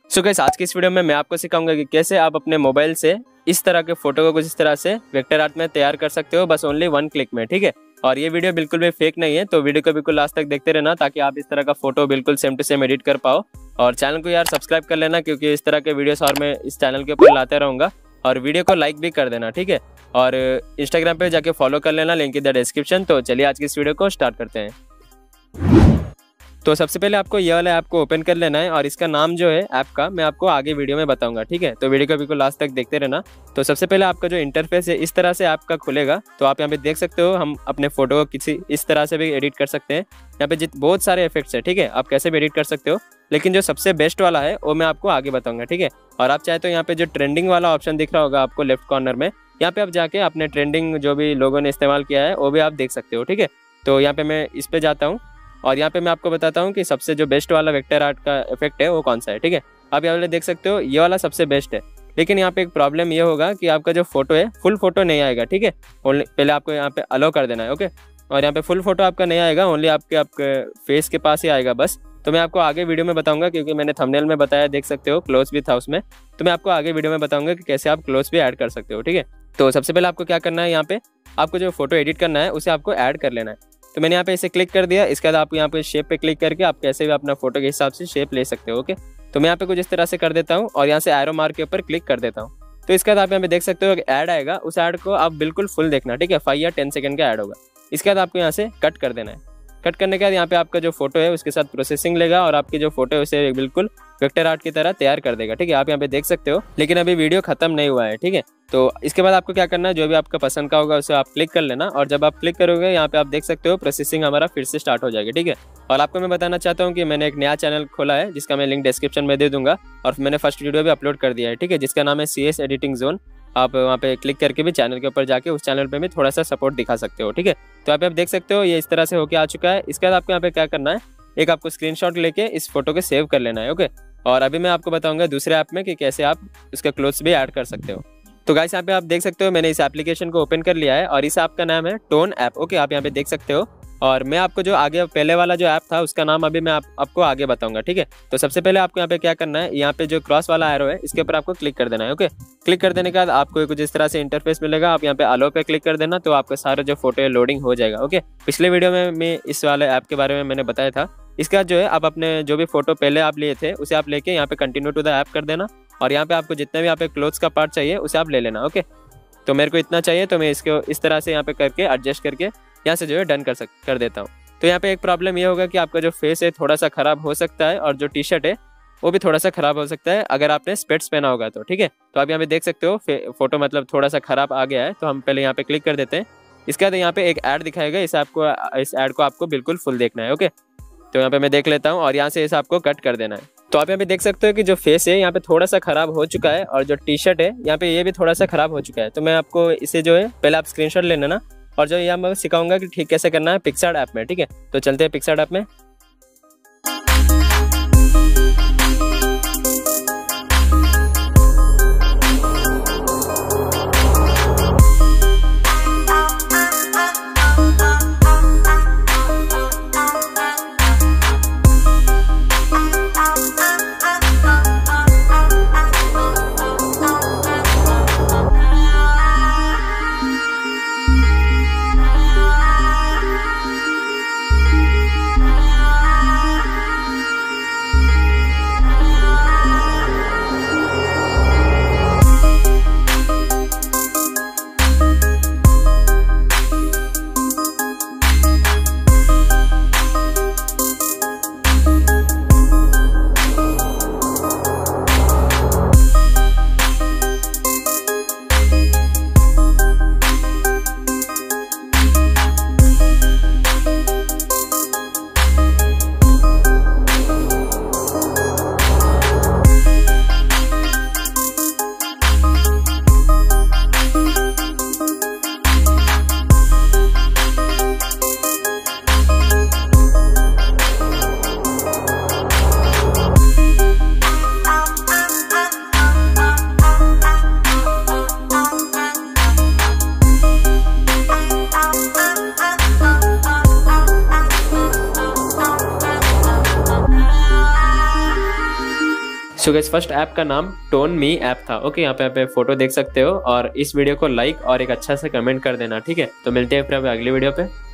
So guys, आज की इस वीडियो में मैं आपको सिखाऊंगा कि कैसे आप अपने मोबाइल से इस तरह के फोटो को कुछ इस तरह से वेक्टर आर्ट में तैयार कर सकते हो, बस ओनली 1 क्लिक में। ठीक है, और ये वीडियो बिल्कुल भी फेक नहीं है, तो वीडियो को बिल्कुल लास्ट तक देखते रहना ताकि आप इस तरह का फोटो बिल्कुल सेम टू सेम एडिट कर पाओ। और चैनल को यार सब्सक्राइब कर लेना, क्योंकि इस तरह के वीडियोस और मैं इस चैनल के ऊपर लाते रहूँगा। और वीडियो को लाइक भी कर देना, ठीक है। और इंस्टाग्राम पे जाके फॉलो कर लेना, लिंक इन द डिस्क्रिप्शन। तो चलिए आज की इस वीडियो को स्टार्ट करते हैं। तो सबसे पहले आपको ये वाला ऐप को ओपन कर लेना है, और इसका नाम जो है ऐप का मैं आपको आगे वीडियो में बताऊंगा, ठीक है। तो वीडियो को बिल्कुल लास्ट तक देखते रहना। तो सबसे पहले आपका जो इंटरफेस है इस तरह से ऐप का खुलेगा। तो आप यहाँ पे देख सकते हो, हम अपने फोटो को किसी इस तरह से भी एडिट कर सकते हैं। यहाँ पे बहुत सारे इफेक्ट्स है, ठीक है, आप कैसे भी एडिट कर सकते हो। लेकिन जो सबसे बेस्ट वाला है वो मैं आपको आगे बताऊंगा, ठीक है। और आप चाहे तो यहाँ पे जो ट्रेंडिंग वाला ऑप्शन दिख रहा होगा आपको लेफ्ट कॉर्नर में, यहाँ पे आप जाके अपने ट्रेंडिंग जो भी लोगों ने इस्तेमाल किया है वो भी आप देख सकते हो, ठीक है। तो यहाँ पे मैं इस पे जाता हूँ और यहाँ पे मैं आपको बताता हूँ कि सबसे जो बेस्ट वाला वेक्टर आर्ट का इफेक्ट है वो कौन सा है, ठीक है। आप यहाँ वाले देख सकते हो, ये वाला सबसे बेस्ट है। लेकिन यहाँ पे एक प्रॉब्लम ये होगा कि आपका जो फोटो है फुल फोटो नहीं आएगा, ठीक है। पहले आपको यहाँ पे अलाउ कर देना है, ओके। और यहाँ पे फुल फोटो आपका नहीं आएगा, ओनली आपके फेस के पास ही आएगा बस। तो मैं आपको आगे वीडियो में बताऊंगा, क्योंकि मैंने थंबनेल में बताया, देख सकते हो, क्लोज भी था उसमें। तो मैं आपको आगे वीडियो में बताऊंगा कि कैसे आप क्लोज भी ऐड कर सकते हो, ठीक है। तो सबसे पहले आपको क्या करना है, यहाँ पे आपको जो फोटो एडिट करना है उसे आपको ऐड कर लेना है। तो मैंने यहाँ पे इसे क्लिक कर दिया। इसके बाद आप यहाँ पे शेप पे क्लिक करके आप कैसे भी अपना फोटो के हिसाब से शेप ले सकते हो, ओके। तो मैं यहाँ पे कुछ इस तरह से कर देता हूँ और यहाँ से एरो मार्क के ऊपर क्लिक कर देता हूँ। तो इसके बाद आप यहाँ पे देख सकते हो ऐड आएगा, उस ऐड को आप बिल्कुल फुल देखना, ठीक है। 5 या 10 सेकंड का ऐड होगा। इसके बाद आपको यहाँ से कट कर देना है। कट करने के बाद यहाँ पे आपका जो फोटो है उसके साथ प्रोसेसिंग लेगा और आपकी जो फोटो है उसे बिल्कुल वेक्टर आर्ट की तरह तैयार कर देगा, ठीक है। आप यहाँ पे देख सकते हो, लेकिन अभी वीडियो खत्म नहीं हुआ है, ठीक है। तो इसके बाद आपको क्या करना है, जो भी आपका पसंद का होगा उसे आप क्लिक कर लेना। और जब आप क्लिक करोगे यहाँ पे आप देख सकते हो प्रोसेसिंग हमारा फिर से स्टार्ट हो जाएगी, ठीक है। और आपको मैं बताना चाहता हूँ कि मैंने एक नया चैनल खोला है जिसका मैं लिंक डिस्क्रिप्शन में दे दूंगा, और मैंने फर्स्ट वीडियो भी अपलोड कर दिया है, ठीक है, जिसका नाम है CS एडिटिंग जोन। आप वहाँ पे क्लिक करके भी चैनल के ऊपर जाके उस चैनल पे भी थोड़ा सा सपोर्ट दिखा सकते हो, ठीक है। तो आप देख सकते हो ये इस तरह से होके आ चुका है। इसके बाद आपको यहाँ पे क्या करना है, एक आपको स्क्रीनशॉट लेके इस फोटो को सेव कर लेना है, ओके। और अभी मैं आपको बताऊंगा दूसरे ऐप में कि कैसे आप उसका क्लोथ्स भी ऐड कर सकते हो। तो गाइस, यहाँ पे आप देख सकते हो मैंने इस एप्लीकेशन को ओपन कर लिया है और इस ऐप का नाम है टोन ऐप, ओके। आप यहाँ पे देख सकते हो। और मैं आपको जो आगे पहले वाला जो ऐप था उसका नाम अभी मैं आपको आगे बताऊंगा, ठीक है। तो सबसे पहले आपको यहाँ पे क्या करना है, यहाँ पे जो क्रॉस वाला एरो है इसके ऊपर आपको क्लिक कर देना है, ओके। क्लिक कर देने के बाद आपको कुछ इस तरह से इंटरफेस मिलेगा। आप यहाँ पे अलो पे क्लिक कर देना, तो आपका सारा जो फोटो है लोडिंग हो जाएगा, ओके। पिछले वीडियो में मैं इस वाले ऐप के बारे में मैंने बताया था। इसके बाद जो है आप अपने जो भी फोटो पहले आप लिए थे उसे आप लेके यहाँ पे कंटिन्यू टू द ऐप कर देना। और यहाँ पे आपको जितने भी यहाँ पे क्लोथ्स का पार्ट चाहिए उसे आप ले लेना, ओके। तो मेरे को इतना चाहिए, तो मैं इसको इस तरह से यहाँ पे करके एडजस्ट करके यहाँ से जो है डन कर देता हूँ। तो यहाँ पे एक प्रॉब्लम ये होगा कि आपका जो फेस है थोड़ा सा खराब हो सकता है, और जो टी शर्ट है वो भी थोड़ा सा खराब हो सकता है अगर आपने स्पेक्स पहना होगा तो, ठीक है। तो आप यहाँ पे देख सकते हो फोटो मतलब थोड़ा सा खराब आ गया है। तो हम पहले यहाँ पे क्लिक कर देते हैं। इसके बाद यहाँ पे एक ऐड दिखाएगा, इस ऐड को आपको बिल्कुल फुल देखना है, ओके। तो यहाँ पे मैं देख लेता हूँ और यहाँ से इस आपको कट कर देना है। तो आप यहाँ पे देख सकते हो कि जो फेस है यहाँ पे थोड़ा सा खराब हो चुका है, और जो टी शर्ट है यहाँ पे ये भी थोड़ा सा खराब हो चुका है। तो मैं आपको इसे जो है पहले आप स्क्रीनशॉट ले लेना, और जो यहाँ मैं सिखाऊंगा कि ठीक कैसे करना है पिक्सार्ट ऐप में, ठीक है। तो चलते हैं पिक्सार्ट ऐप में। सो गाइस फर्स्ट ऐप का नाम टोन मी ऐप था। ओके, यहाँ पे फोटो देख सकते हो और इस वीडियो को लाइक और एक अच्छा सा कमेंट कर देना, ठीक है। तो मिलते हैं फिर अगली वीडियो पे।